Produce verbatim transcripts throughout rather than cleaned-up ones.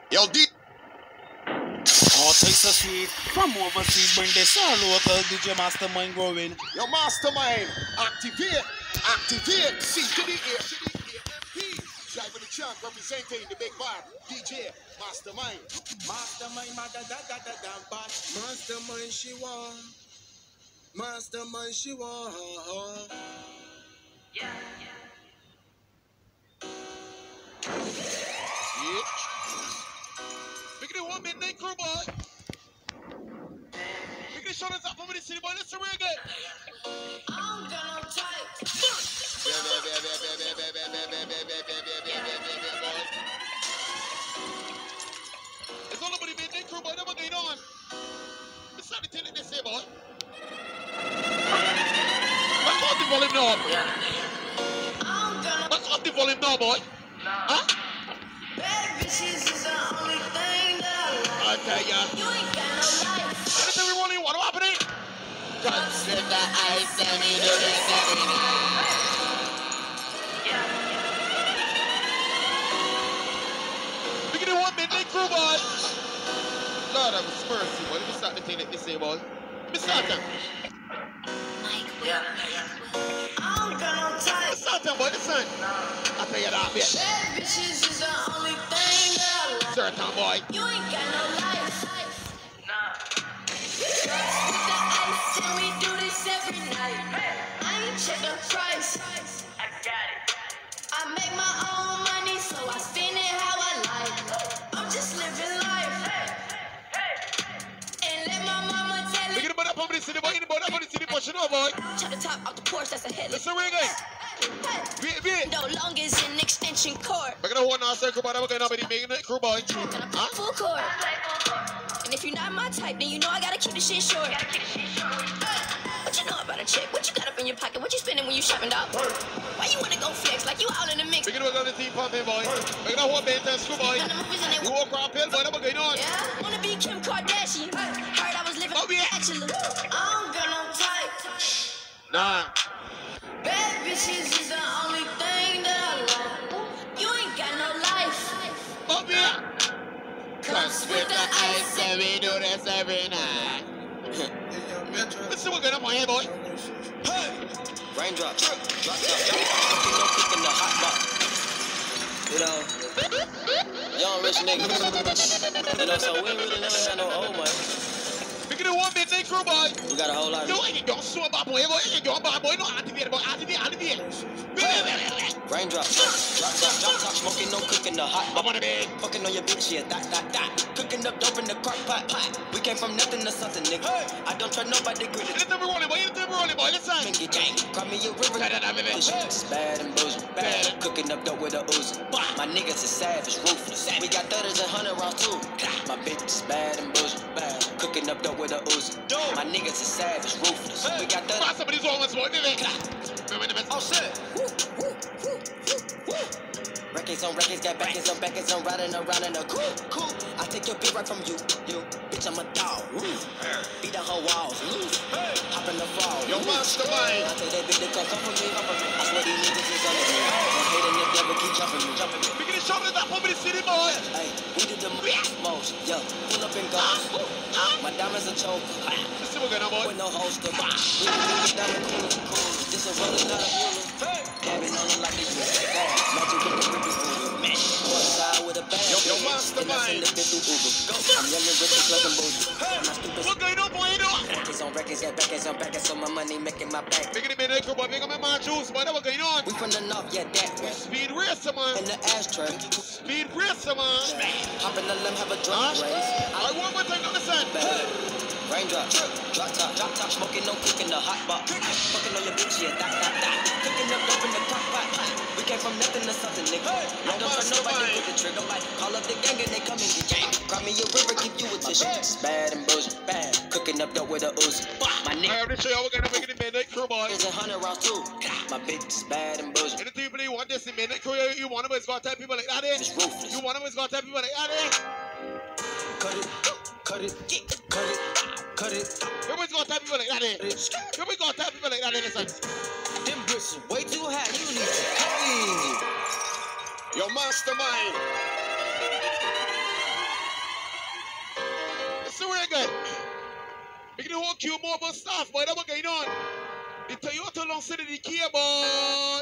Yo, D. All takes a seed from overseas, bring this all local D J Mastermind growing. Yo, Mastermind, activate, activate, C to the ear, to the ear, M P. Driving the champ, representing the big bar, D J Mastermind. Mastermind, ma da da da da da ba. Mastermind, she want. Mastermind, she want. Yeah, Yeah. Look at the one midnight crew, boy. Look at the shoulders up over the city, boy. Let's reggae. I'm gonna type. It's all about the midnight crew, boy. Never going on. Let's start the thing this here, boy. Let's off the volume now. I'm gonna. Let's off the volume now, boy. Huh? Bad bitches is the only thing that I like. I tell ya. You ain't got no life. Anything we want to what happening? Consider the ice and we do this every night. Look at the one midnight crew, boy. Lord have mercy, boy. Let me start the thing like this here, boy. Let me start them. I'm gonna type. Let's start them, boy. Listen. I tell you that, bitch. Bad bitches is the only thing that I like. Certain boy. You ain't got no life. Nah. With the ice and we do this every night. I ain't check the price. I got it. I make my own money, so I spend it how I like. I'm just living life. And let my mama tell Look it. at the boy up on the city, boy. In the boy up on the city, pushing over, boy. Check the top out the Porsche, that's a hit. Listen, reggae. Beat, beat. No long as an extension cord. We're gonna hold on, circle, boy. We're gonna be the midnight crew, boy. Gonna play full court. And if you're not my type, then you know I gotta keep the shit short. What you know about a chick? What you got up in your pocket? What you spending when you shopping, dog? Why you wanna go flex like you all in the mix? We're gonna work on the team pumping, boy. We're gonna hold the intense crew, boy. And the movies and they You walk around pill, boy. That's what's going on. yeah, wanna be Kim Kardashian. Heard I was living Oh, yeah. bachelor. I'm gonna type. Nah. Bad bitches is the only thing that I like. You ain't got no life. Oh, yeah. Comes with the ice and we do this every night. Listen, we're gonna my head, boy. Hey. Raindrop, drop, drop, drop, drop. Fucking no cooking the hot box. You know, young rich niggas. You know, so we ain't really never had no old money. Look at the one midnight crew, boy. We got a whole lot of You ain't don't sue about boy, boy. You ain't doing bad boy. No, activate, boy. Activate, activate. raindrop, drop, drop, drop, drop. Smoking no cooking the hot I'm on the bed. Fucking on your bitch, yeah, that, that, that. Cooking up dope in the crock pot, pot. We came from nothing to something, nigga. I don't try nobody, grit it. Listen, we're rolling, boy. Listen, we're rolling, boy. Listen. Pinky gang, cry me a river. Da, da, da, baby. This shit's bad and bullshit. Bad. Cooking up dope with a Uzi. My niggas is savage, ruthless. We got thudders and hundred rounds too. My bitch is bad and bullshit. Bad. Cooking up dope with a Uzi. My niggas is savage, ruthless. We got thudders. Pass somebody's almost boy, baby. Oh shit. Records on records, got backers on backers, I'm riding around in a cool, cool. I take your beat right from you, you. Bitch, I'm a dog. Beat the whole walls, loose. Hop in the fall. Yo, Mastermind. I take that bitch to come come for me, come for me. I swear these niggas is under me. Don't hate and never keep jumping me, jumping me. Look at the shoulders up over the city, boy. Hey, we did the most, yo. Pull up and go. My diamonds are choke. Listen, we're gonna, boy. With no holster. We get down the cool, cool. This a roller, not a mule. Dabbing on it like a you. Magic with the rippers through. With a bag. Yo, yo, Mastermind. I'm young and rich and clubbing bullshit. I'm not stupid. What's going on, boy? You know? Records on records, got backers on backers, so my money making my back. Look at the midnight crew, boy. Big up my man juice, boy. What's going on? We from the north, yeah, that way. Speed racer, man. In the ashtray. Speed racer, man. Hop in the limb, have a drunk Huh? race. I want one thing, listen. Raindrop, drop top, drop top, smoking, no cooking the hot box. Fucking on your bitch, yeah, that, that, that. Cooking up dope in the crock pot. We came from nothing to something, nigga. I don't trust nobody with the trigger. Like, call up the gang and they come and get gang. Grab me a river, keep you a tissue. It's bad and bullshit, bad. Cooking up dope with a Uzi. My nigga. I have to show you how we're gonna make it in midnight crew, boy. There's a hundred rounds too. My bitch is bad and bullshit. And the people you want this in midnight crew, you want them, it's gonna tell people like that, eh? It's ruthless. You want them, it's gonna tell people like that, eh? Cut it, cut it, cut it, cut it. Everybody's gonna tell people like that, eh? Everybody's gonna tell people like that, eh? Listen. Them bricks is way too hot. You need to cut it. Yo, Mastermind. reggae. Make the whole queue more about staff, boy. That's what going on. The Toyota long city the Kia, boy.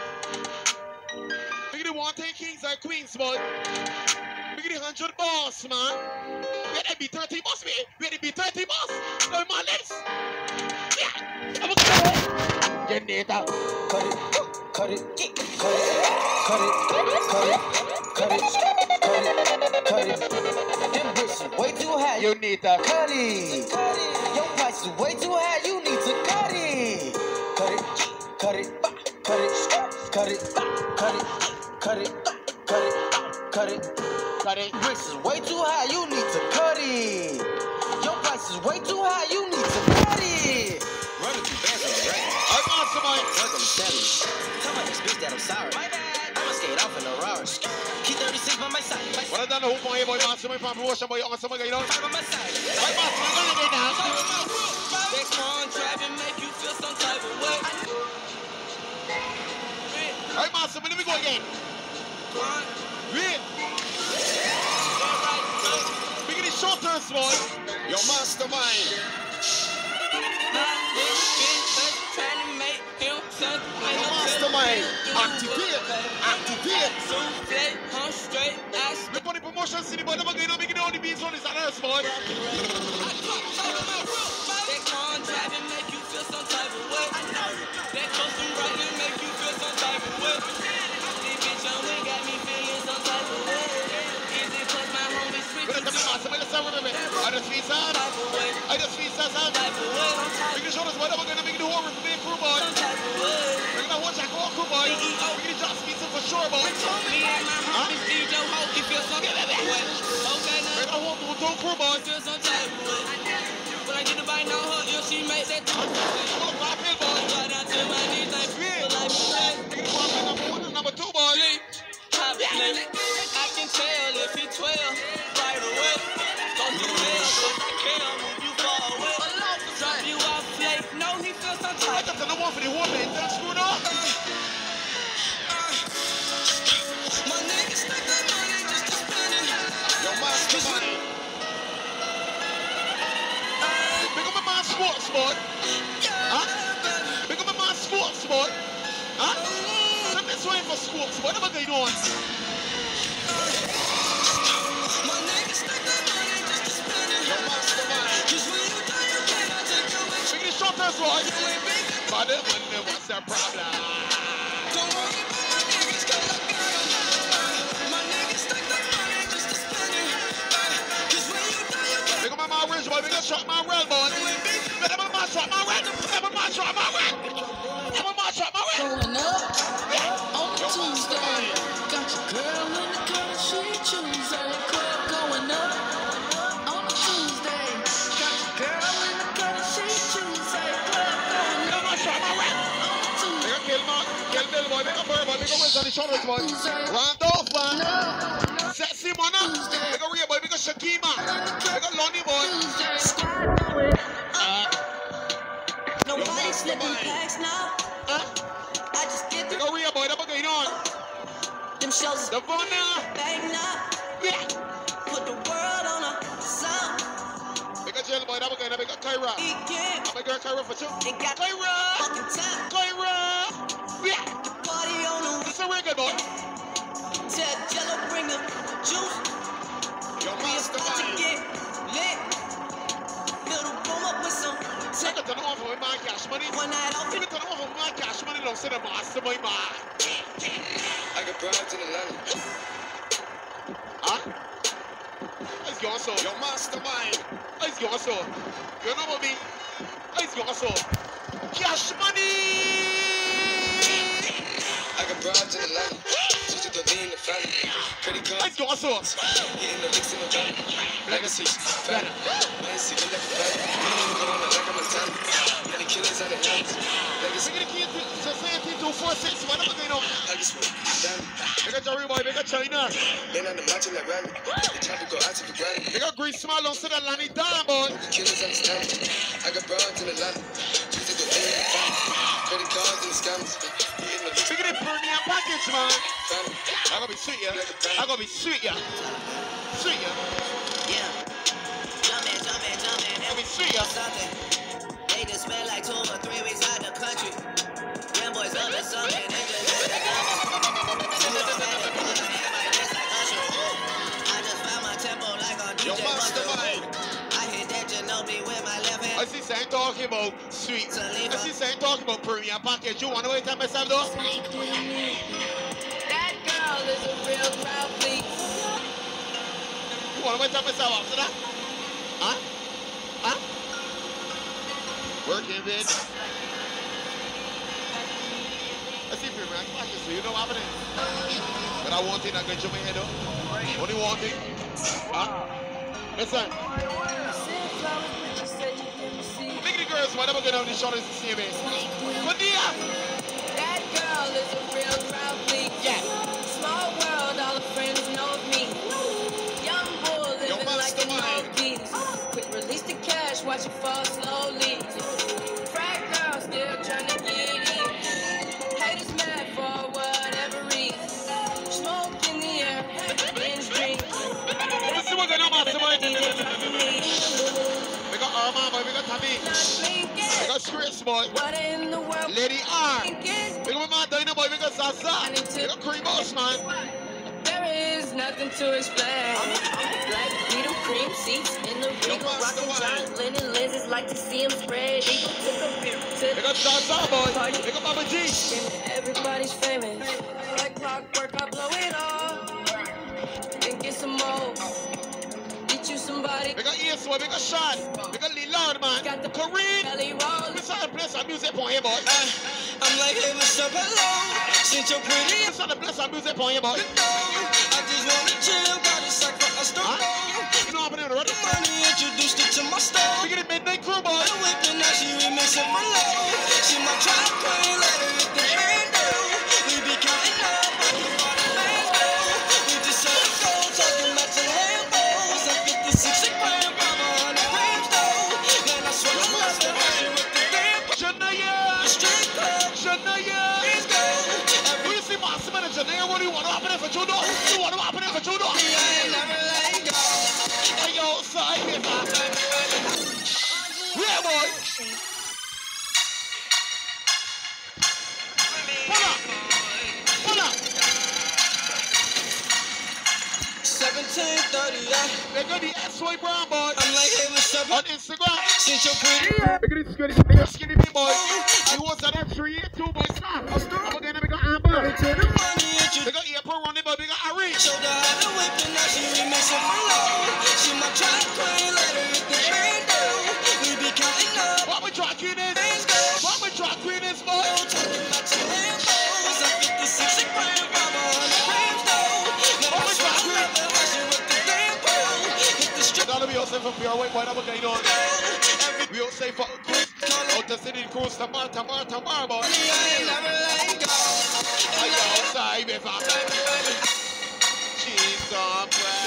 Make the one ten kings and queens, boy. Make the hundred boss, man. Where they be thirty boss, me? Where they be thirty boss? No, my legs. Yeah. I'm a get it. Cut it, cut it, cut it, cut it, cut it, cut it, cut it, cut it. Them bitches way too high. You need to cut it. Your price is way too high. You need to cut it. Cut it, cut it, cut it, cut it, cut it, cut it, cut it, cut it, cut it. Price is way too high. You need to cut it. Your price is way too high. You need to cut it. Running through bands on the rack. I'm on somebody. Welcome to Shelly. Tell my ex bitch that I'm sorry. I'ma skate off in a Rari. Key thirty-six by my side. What I done the hoop on here, boy, man. Somebody from promotion, boy, on somebody, you know. Five by my side. Right, man, so we're gonna get down. Next one driving make you feel some type of way. Right, man, so let me go again. Wait. We get the short turns, boy. Your mastermind. Mastermind. Activate. Activate. Look on the promotion city, boy. Never going to make it all the beats on this and earth, boy. That car driving make you feel some type of way. That custom riding make you feel some type of way. This bitch on me got me feeling some type of way. Is it cause my homies switch? Look at the mastermind. Let's remember me. I just feel sad. I just feel sad. We can show us what we're going to make the whole roof being crew, boy. We're going to watch that whole crew, boy. We're going to just beat some for sure, boy. Me and my homies D J Hope, you feel some type of way. Okay, now. We're going to hold the crew, boy. Feel some type of way. But I get to buy no her if she make that talk. Pull up my pill, boy. Fly down to my knees like feel like shit. We're going to walk number one and number two, boy. I can tell if he twelve right away. Don't you tell, cause I can't move you far away. Drop you off late, no, he feels some I type. got the number one for the whole man. That's screwed up. My niggas stack that money just to spend it. Your mastermind. Pick up my man sports, boy. Huh? Pick up my man sports, boy. Huh? Step this way for sports, boy. What am I going on? My niggas stack that money just to spend it. Your mastermind. Cause when you die, you cannot take away. Pick the shortest, boy. But the money, what's the problem? Don't worry about my niggas, cause I got them. My niggas stack that money just to spend it. Cause when you die, you cannot. Pick up my man rich, boy. Pick up shot my rail, boy. Pick up my man shot my rail. Pick up my man shot my rail. Pick up my man shot my rail. Going up on Tuesday. Got your girl in the car, she Tuesday. Club going up on Tuesday. Got your girl in the car, she Tuesday. Club going Pick up my shot my rail. on Tuesday. Pick up kill, man. Kill Bill, boy. Pick up her, boy. Pick up Wiz on the shoulders, boy. Randolph, man. Sexy, man. Pick up Rhea, boy. Pick up Shakima. Pick up Lonnie, boy. Squad going Uh, Nobody slipping packs now. uh, I just get Pick the up Rhea, boy. That's what's going on. them shows The phone now. bang now. Yeah. Put the world on a sound. Pick up Jill, boy. That's what's going on. Pick up Kyra. Weekend. I'm a girl Kyra for two. Ain't got Kyra. fucking time. Kyra. Yeah. The party on the This is a record, boy. Tell Jello bring the juice. Your We about to mastermind. get lit. Fill the room up with some Take it to the offer with my cash money. one night off. Give it to the offer with my cash money. Don't say the mastermind, man. I got broads in Atlanta. Huh? Let's go, so. Your mastermind. Let's go, so. You know what I mean? Let's go, so. Cash money. I got broads in Atlanta. Just to the in the family. Credit cards. Let's go, so. Getting the licks in the van. Legacy. Better. I ain't seen like a fan. Going like I'm a ten. Many killers out of hands. Legacy. Bring the key to Society two four six. What am I going on? I just want damn. Big up Jerry, boy. Big up China. Man on the match like Rally. The traffic go out to the granny. Big up Green Smile. Don't say that Lanny down, boy. The killers understand. I got broads in Atlanta. Just to the in the family. Credit cards and scams. Getting the licks Big up the premium package, man. family. I'm gonna be sweet, yeah. I'm gonna be sweet, yeah. Sweet, yeah. Yeah. Jumpin', jumpin', Sweet, yeah. Something. They just spent like two or three weeks out the country. Them boys up to something. They just hit the number. You don't have to put a hand like this like Usher. I just found my tempo like on D J Yo, Buster. mastermind. I hit that Ginobili with my left hand. I see Saint talking about sweet. I see Saint talking about premium package. You want to wait time myself though? That girl is a real crowd, please. You want to wait time myself after that? Huh? Huh? Working, bitch. I see premium package, so you know what happening. But I want it, I can jump in here though. Only one thing. Huh? Listen. Make the girls, whatever get on the shoulders to see me. Good deal. That girl is a real crowd, please. Yeah. Small world, all the friends know of me. Young bull living like an old geese. Quick release the cash, watch it fall slowly. Frat girl still trying to get in. Haters mad for whatever reason. Smoke in the air, binge drink. Let's see what's going on, mastermind. We got Armand, boy. We got Tommy. We got Chris, boy. What in the world? Lady R. We Thinking? got my Dino, boy. We got Zaza. We got Cream Boss, man. There is nothing to explain. Black Beetle cream seats in the Regal, rockin' John Lennon lenses, like to see him spread eagle. Took a beer to We got Zaza, boy. We got Baba G. the everybody's famous. Like clockwork, I blow it all and get some more. Get you somebody. We got Ace, boy. We got Sean. We got Lee Lord, man. Got the Kareem. belly roll. We started to play some music on here, boy. I'm like, hey, what's up, hello? Since you're pretty, We started to play some music on here, boy. I just wanna chill, got a sack for us to Huh? roll. You know what happening already? Money introduced it to my stove. We get a midnight crew, boy. The whip and now she remixing for low. She my trap queen, let her hit the bando. We be counting up, but the bottom bands go. We just saw the gold, talking about the Lambos. I'm fifty-six a gram, I'm a hundred grams though. Man, I swear I'm lost the money with the damn Shania. straight club. Shania. Let's go. Who you see Masterman and Shania? What do you want to happen for judo? You want to happen for judo? I ain't never let go. Hey, yo, side here, man. Yeah, boy. Pull up. Pull up. seventeen thirty, yeah. They got the S Y Brown, boy. I'm like, hey, what's up? On Instagram. Since you're pretty, Look at this skinny, look at this skinny big boy. You was at that three, two boy, stop. I'm gonna make an Amber. to the money They introduced. got April running, but we got Ari. Showed her how to whip and now she remixing for low. She my trap queen, let her hit the bando. We be counting up, What we drag queen is? bands go. What we drag queen is, boy? Talking about the Lambos. I'm fifty-six a gram, I'm a hundred grams though. Now I swear I love her, how she with the damn pole. Hit the strip, Gotta be outside for pure white, boy. That's what going on. every We outside for cruise. Out the city cruise, tomorrow, tomorrow, tomorrow, boy. I ain't never let go. I go outside, baby. She's on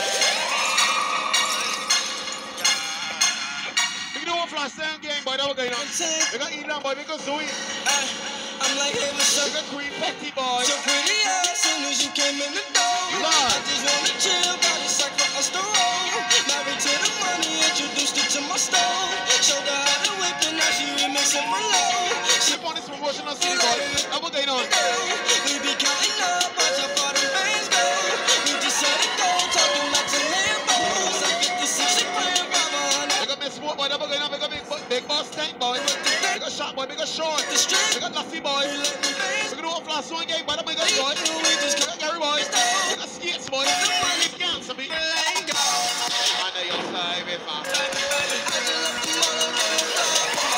We can do one flash down game, boy. That's what going on. We got Elon, boy. We got Zoe. I'm like, hey, what's We up? got Queen Petty, boy. So pretty as soon as you came in the door. Lord. I just wanna chill, got a sack for us to roll. Married to the money, introduced it to my stove. Showed her how to whip and now she remixing for low. She She on this promotion on city, boy. That's what going on. we be counting up, watch how far the bands go. We just said it go, talking about the Lambos. I'm fifty-six a gram, I'm a We hundred. got Miss Smoke, boy. That's what going on. We got Big, big Boss Tank, boy. We got Shot, boy. We got Short. The strip, We got Lassie, boy. we let the bands We can do one flash one game, boy. That's what we got, boy. go. We just We got Gary, boy. We got Skates, boy. We got Gansa, boy. let go. I know you're sorry, baby. I just left the mother on the floor.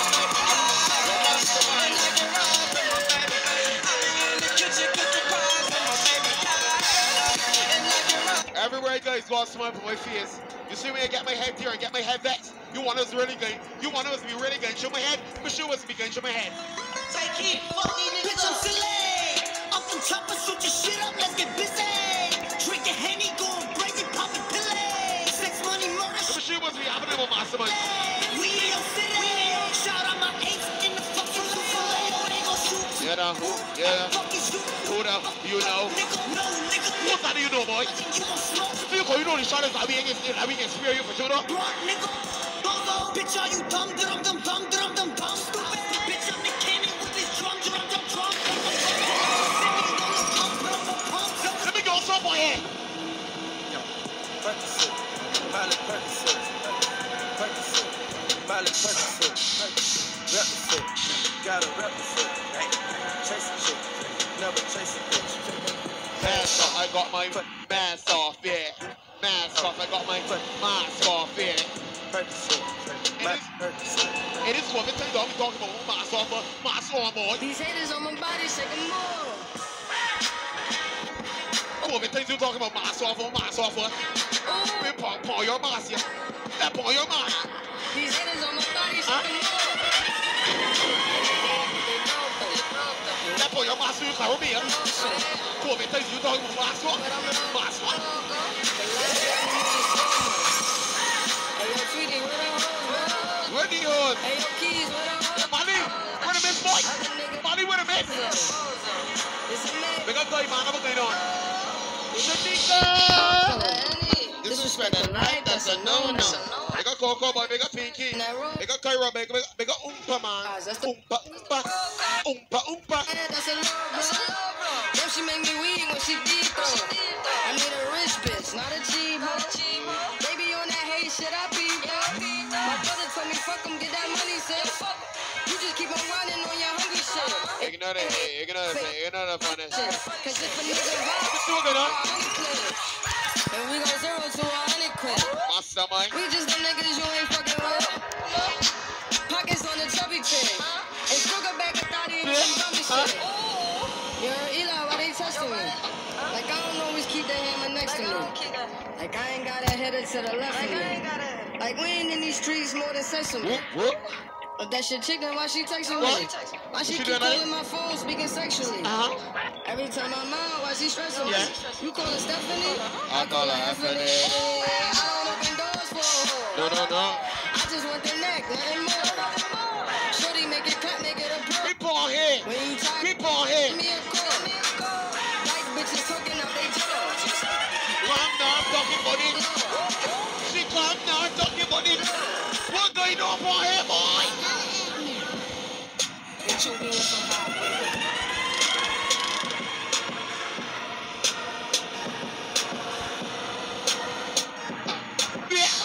And I can ride with my baby. I be in the kitchen cooking pies with my baby. And I can ride. Everywhere I go, it's got a smile for my face. You see me, I get my head here and get my head vexed. You want us really good. You want us to be really good. Show my head, but show us to be good. Show my head. Take it, fuck these niggas. Bitch, I'm silly. Off the chopper, shoot your shit up, let's get busy. Drinking Henny, going crazy, popping pills. Sex, money, murder, Let me show you what's be happening with Masterman. we in your city. Shout out my apes in the fucking Souffle. They gon' shoot you. Yeah, now, yeah. Fucking shoot. Who the, you know. Nigga, no, nigga, What that do you know, boy? you gon' smoke. So you call you know the shot is that we ain't that we can spare you for shooter. Blunt, nigga. Those Bitch, are you dumb, dum, dum, dum, dum, dum, dum, stupid? Bitch, I'm the cannon with this drum, drum, drum, drum. Let me go, some boy here. Yo, Percocet, Miley Percocet, Percocet, Miley Percocet, Represent, gotta represent, chase a chick, never chase a bitch. Mask off, I got my mask off, yeah. Mask off, I got my mask off, yeah. Percocet, Miley Percocet. It is what we tell you, I'm talking about mask off, but mask on, boy. These haters on my body shaking more. Oh, we tell you, talking about mask off, mask off, boy. We paw, paw your mask, yeah. That paw your mask. These haters on my body shaking more. That paw your mask, you can't be, huh? Oh, we tell you, talking about mask off, mask off. Where the hood? Hey, yo, Keys, what up? Molly, where the miss, boy? Molly, where the miss? Big up, guy, man, what's going on? Shanika! Disrespect the night, that's a no-no. Big up Coco, boy, big up Pinky. Big up Kyra, big up, big up Oompa, man. Oompa, Oompa, Oompa, Oompa. That's a low, bro. Damn, she make me weak when she deep, though. I need a rich bitch, not a cheap hoe. Baby on that hate shit, I peep, though. My brother told me, fuck him, get that money, sis. You just keep on running on your hungry shit. Ignore it, ignore it, ignore it, funny. Cause if a nigga vibe, What's doing on? and we go zero to a hundred quid. Mastermind. We just the niggas you ain't fucking with. Pockets on the chubby chick. And still go back and thought he ain't dummy shit. Yo, Eli, why they testing me? Like I don't always keep the hammer next to me. Like I ain't got a header to the left of me. Like we ain't in these streets more than sesame. Whoop, whoop. But that shit chicken, why she texting me? Why she She keep doing that? calling my phone, speaking sexually? Uh-huh. Every time I'm out, why she stressing me? Yeah. You call her Stephanie? I call her Stephanie. I don't open doors for her. No, no, no. I just want the neck, nothing more. Shorty make it clap, make it a pro. Keep on here. When you talk, Keep on here. give me a call. Like bitches talking out they jaw. Calm down, talking about it. She calm down, talking about it. What going on for here, boy? And you being some hot nigga. Yeah.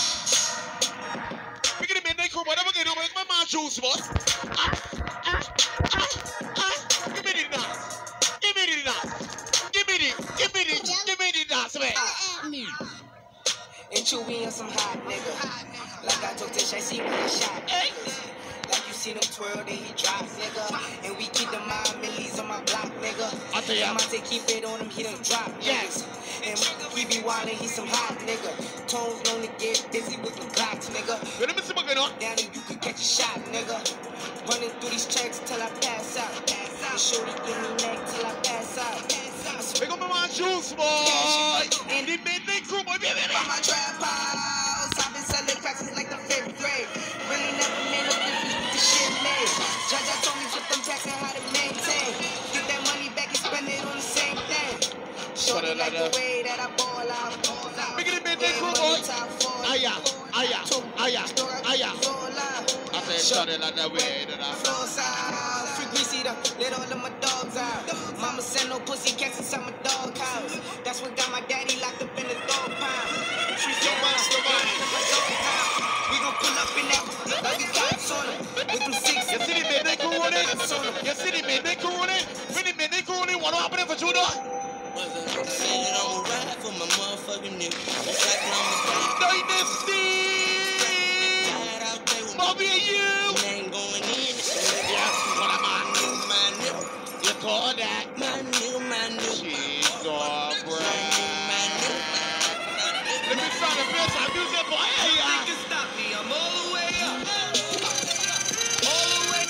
We get a midnight crew, whatever going on, make my man juice, boy. Ah, ah, ah, ah. Give me the dance. Give me the dance. Give me the, give me the, give me the dance, man. And you being some hot nigga. Like I told Tish, I see when I shot. Hey. Like you see them twirl, then he drops, nigga. And we keep the mind millies on my block, nigga. I tell ya. I'm about to keep it on him, he done drop, Yes. And he be wildin', he some hot nigga. Tones known to get busy with the clocks, nigga. Let me see what's going on. Down and you could catch a shot, nigga. Running through these checks till I pass out. And shorty give me neck till I pass out. Pick up my man juice, boy. And the midnight crew, boy. Baby, baby. From my trap house, I've been selling cracks since like the fifth grade. Really never made no difference with the shit made. Judge, I told me put them packs and how to maintain. Get that money back and spend it on the same thing. Shorty like the way that I ball out. Pick up the midnight crew, boy. Aya, aya, aya, aya. I said, shut it like that way that I Floor side, free greasy though, let all of my dogs out. Mama said no pussy cats inside my dog house. That's what got my daddy locked up in the dog pound. Yo, mastermind. We gon' pull up in that, like we got on it. With them six, You see the midnight crew on it? You see the midnight crew on it? When the midnight crew on it, what happened for Judah? Saying that I'm a ride for my motherfucking nigga. It's like I'm a Dynasty! ride out there with my Bobby and you! name going in. Yeah, what am I? Nigga, my nigga. You call that? My nigga, my nigga. She's all My nigga, right. my nigga. Let me start the best I music for hey, you can stop me, I'm all the way up. All the way.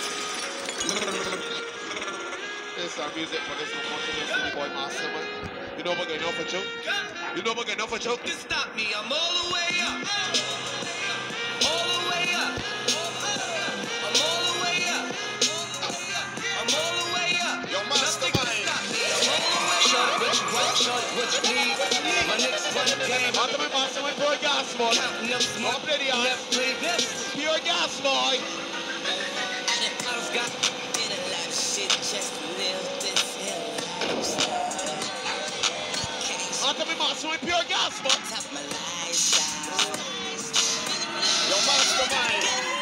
This is our music for this one. City boy mastermind. You know what we're going on for joke? You know what we're going on for joke? You can stop me, I'm all the way up. All the way up. I'm all the way up. I'm all the way up. Yo, Nothing can mastermind. stop me, I'm all the way up. Shorty, what you want, shorty, what you need. niggas run the game. On to my master, my pure gas, boy. Counting up smoke. Up ready, on. Pure gas, boy. I've got in a lot of shit just to live this lifestyle. On to my master, my pure gas, boy. Top my lifestyle. Your mastermind.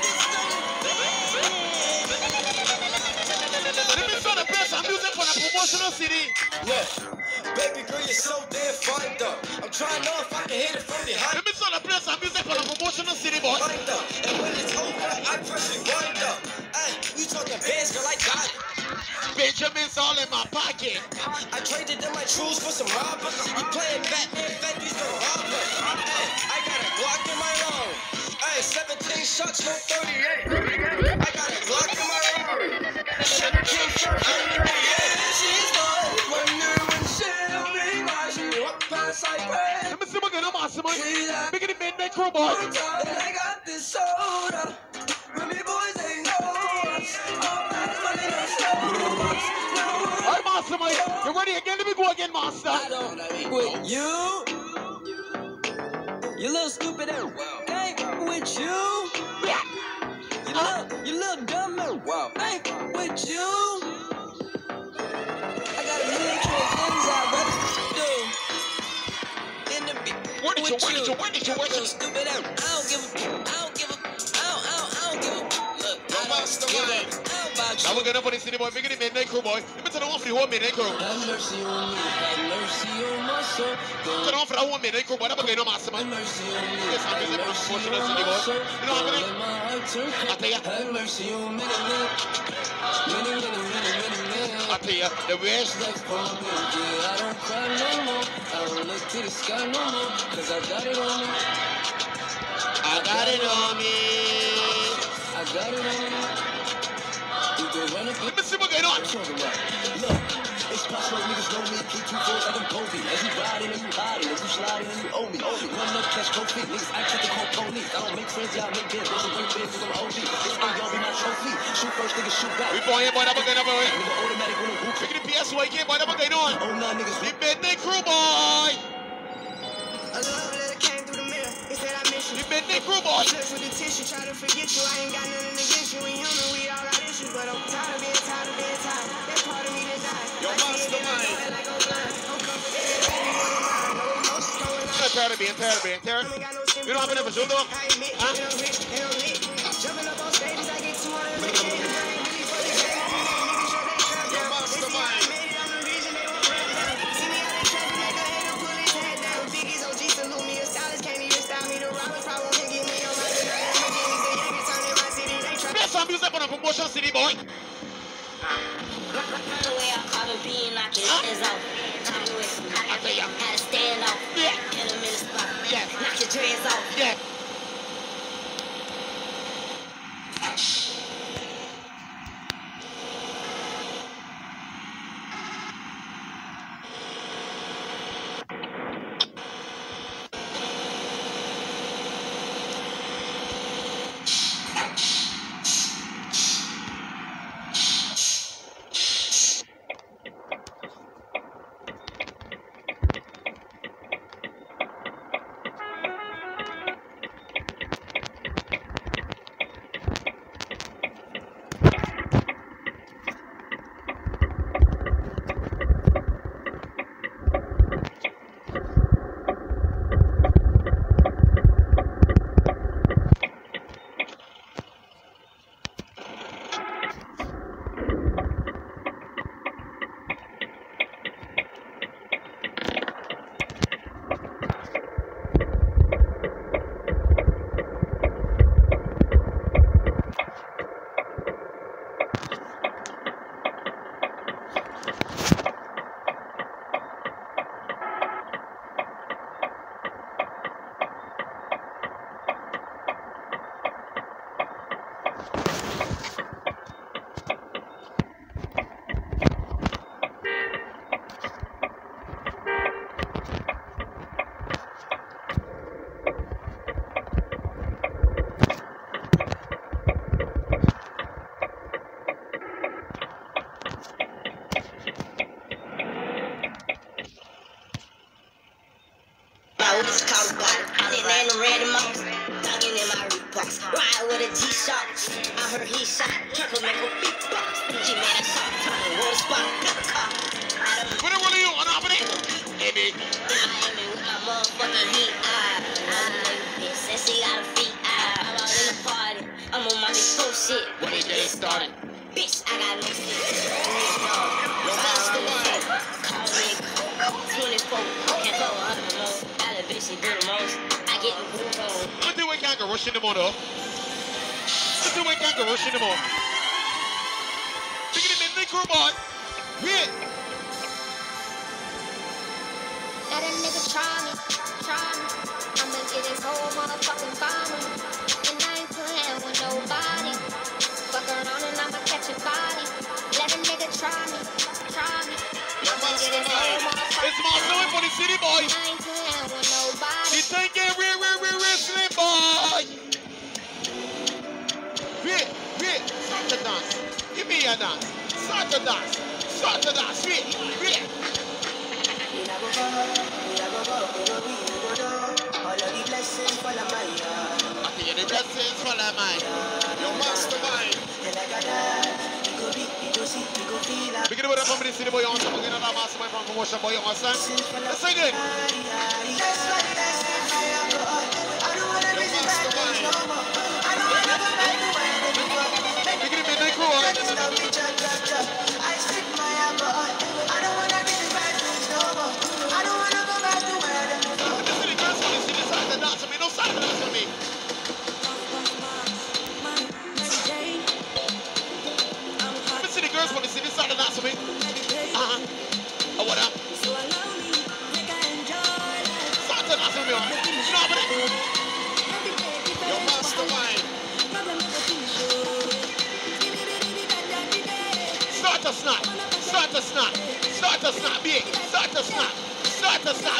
Let me start the best I'm using for the promotional city. Yeah, baby girl, you're so damn fine up. I'm trying to know if I can hit it from behind. Let me start the best I'm using for the promotional city, boy. Wind up, and when it's over, I press rewind up. Hey, you talking bands, girl, I got it. Benjamin's all in my pocket. I traded in my truths for some robbers. You playing Batman, Fendi's the robber. Hey, I got a Glock in my arm. Hey, seventeen shots, no thirty-eight. I got a Glock in my arm. seventeen shots, no thirty-eight. She's gone. Wonder when she'll be mine. She walk past like rain. Let me see what I'm mastermind. Make it a midnight crew, boy. I got this soda. When me boys ain't know us. All that money don't slow us. All right, mastermind. You ready again? Let me go again, master. I don't with you. You little stupid ass. Ain't with you. You little, you little dumb ass. Wow. Ain't with you. I got a million things I'd rather do. In the beat. Where did you, where did you, where did you, where did you? Little stupid ass. I don't give a, I don't give a, I don't, I don't, I don't give a. Look, I don't give a. I don't about you. Now we're gonna put this city boy. Make it a midnight crew, boy. Let me turn on for the whole midnight crew. Have mercy on me. Have mercy on my soul. Turn on for the whole midnight crew. Whatever going on, mastermind. Have mercy on me. Yes, I'm using for the promotional city, boy. You know what I mean? I tell ya. Have mercy on me. Many, many, many, many, many. I tell ya, the rest. Like for me, yeah, I don't cry no more. I don't look to the sky no more. Cause I got it on me. I got it on me. I got it on me. You can run up. Let me see what's going on. Look, it's possible niggas know me. Keep two fours like I'm Kobe. As you riding and you hiding, as you sliding and you owe me. Run up, catch trophy. Niggas act like they call police. I don't make friends, y'all make biz. There's a great biz, cause I'm O G. This thing y'all be my trophy. Shoot first, niggas shoot back. We boy here, boy. Whatever going on, boy. Nigga automatic when I'm hooping. Make it a P S Y game, boy. Whatever going on. Oh, nah, niggas. The midnight crew, boy. A love letter came through the mirror. It said I miss you. The midnight crew, boy. Touch with the tissue, try to forget you. I ain't got nothing against you. We human, we all got issues, but I'm tired of being tired of being tired. That part of me that died. Yo, I see it and I mastermind. feel like I'm blind. I'm comforted, baby, you ain't mine. No emotions going on. I'm tired of being tired of being tired. I ain't got no You don't have enough for though? I admit, Huh? and I'm rich, and I'm lit. Jumping up on stages, I get two hundred for the game. I ain't really for the game. I'm in niggas show they trap Yo, down. They see how I mastermind. made it, I'm the reason they won't rap down. See me out in traffic, make a hater pull his head down. Biggie's O G salute me, a stylist can't even style me. The robbers probably won't get me on my tonight. Lamborghinis, the Yankees turn in my city, they trap. Best I'm using for the promotion city, boy. The way I caught a bean, knock his hands out. Time to waste some I tell ya. had to stand out. Yeah. Hit him in the spot. Yeah. Knock your dreads out. Yeah. just call it body. Sitting in the red mouse, thugging in my Reeboks. Ride with a G-Shock, I heard he shot. Turtle make a beatbox. She made a shot, turning water spot, got a car. What are you on top of it? Baby. Miami with my motherfucking heat. I, I, bitch said she got a feet. I, I'm out in the party. I'm on my big toe shit. When they get it started. Bitch, I got no sleep. Yo, mastermind. Call me twenty-four. Can't go under the most. That bitch, she do the most. I get the groove on. Let's do a kangaroo rush in the motor. Let's do a kangaroo rush in the motor. Look at him in the crew, boy. Wait. Let a nigga try me, try me. I'ma get his whole motherfucking family. And I ain't playing with nobody. Fuck around and I'ma catch a body. Let a nigga try me, try me. I'ma get his whole motherfucking It's my story for the city, boy. I ain't playing with nobody. You think it real, real, real wrestling, boy. Wait, wait. Start the dance. Give me a dance. Start the dance. Start the dance. Wait, wait. I think the blessings for the mind. Your mastermind. Begin with a family city boy on top of another mastermind from promotion boy on son. Let's sing it. Begin with the crew. Girls want to see this side of that to me. Uh-huh. Oh, what up? Start to dance with me, alright? Stop it. Your mastermind. Start to snap. Start to snap. Start to snap, big. Start to snap. Start to snap.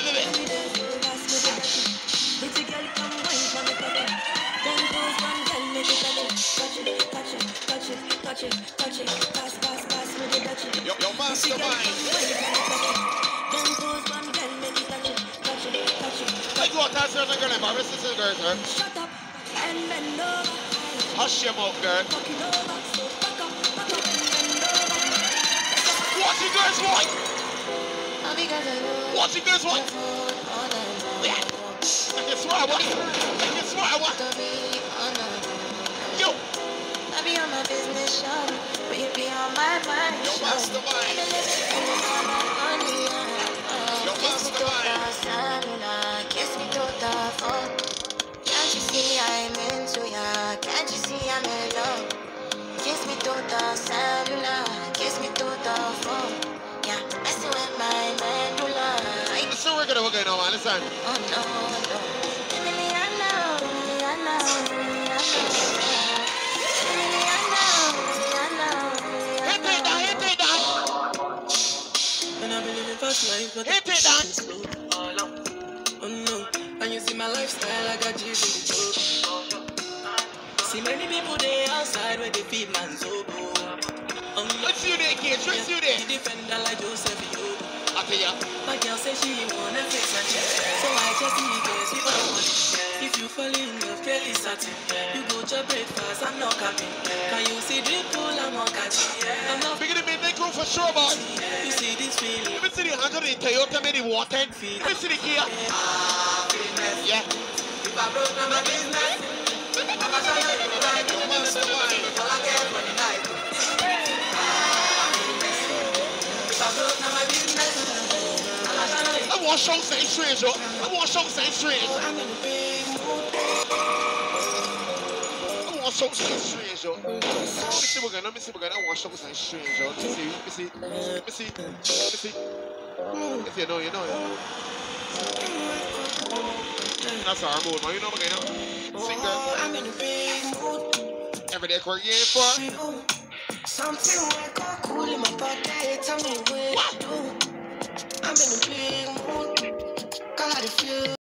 Touch it, touch it, pass, pass, pass, with it, touch it. Yo, yo, mastermind. Then pose one girl, make it touch it, touch it, touch it. Like what? That's the girl. My wrist is the girl, sir. Shut up and bend over. Hush your mouth, girl. Fuck it over, so back up, back up and bend over. Watch it, girls, what? All because of you. Watch it, girls, what? All that Yeah. I can swear, what? I can swear, what? to be on the Yo. I be on my business, shawty, but you be on my mind, Yo, shawty. mastermind. And the living in this all my money, uh, Yo, kiss me to mastermind. the cellular, kiss me to the phone. Can't you see I'm into ya? Can't you see I'm in love? Kiss me to the cellular, kiss me to the phone. Yeah, messing with my medulla. Listen, we're gonna work it now, man. Listen. Oh no, no. Liliana, Liliana, Liliana. Hit it down, hit it down. And I've been living fast life, but Hit it down. slow. Oh no, and you see my lifestyle, I got G's in the joke. See many people there outside where they feed man's oboe. Um, Let's you there, kids. Let's you there. the defender like Joseph Yobo. I tell ya. My girl say she wanna fix her chest, so I just need gas with her money. If you fall in love, girl is satin. You go to breakfast, I'm not capping. Can you see drip pool, I'm not catching. I'm not Bigger than midnight crew for sure, boy. you see this feeling. Let me see the hundred in Toyota, maybe water. Let me see the Kia. Yeah. If I broke down my business, I'ma show you the right. Yo, mastermind. All I care for the night. If I broke down my business, I'ma show you. I want to show something strange, yo. I want to show something strange. I'm in a big mood. I want to show something strange, yo. Let me see what again. Let me see what again. I want to show something strange, yo. Let me see. Let me see. Let me see. Let me see. If you know, you know, yeah. That's our mood, man. You know what again, no? Sing that. I'm in a big mood. Every day, for yeah, for. Something wake up cool in my body. Tell me what to do. I'm in a big mood. Call out the feel.